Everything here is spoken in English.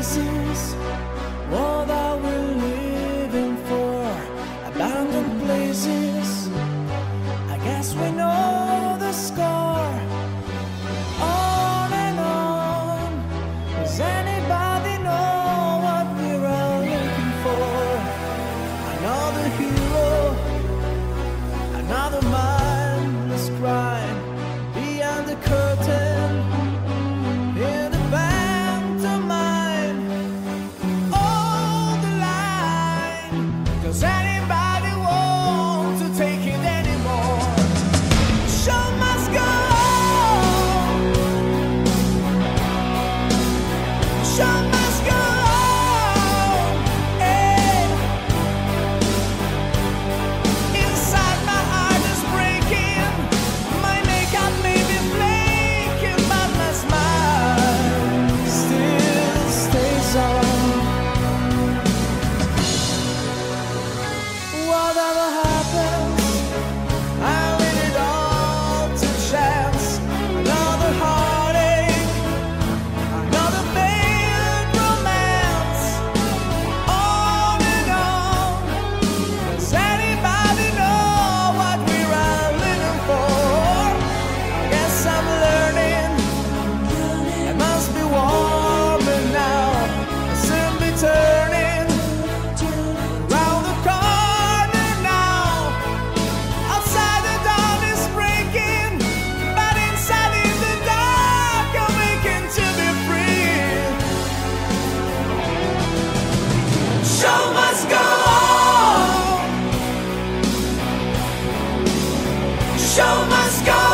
faces. What are we living for? Abandoned places. I guess we know the score. On and on. Does anybody know what we're all looking for? Another hero, another mindless crime beyond the curtain. In the pantomime, all the line. Does anybody want to take it anymore? Show must go on. Show must go on. Hey. Inside my heart is breaking. My makeup may be flaking, but my smile still stays on. Whatever happens, I leave it all to chance. Another heartache, another failed romance. On and on. Does anybody know what we're all living for? I guess I'm learning. It must be warmer now. I'll soon be turning round the corner now. Outside the dawn is breaking, but inside in the dark I'm waking to be free. Show must go on. Show must go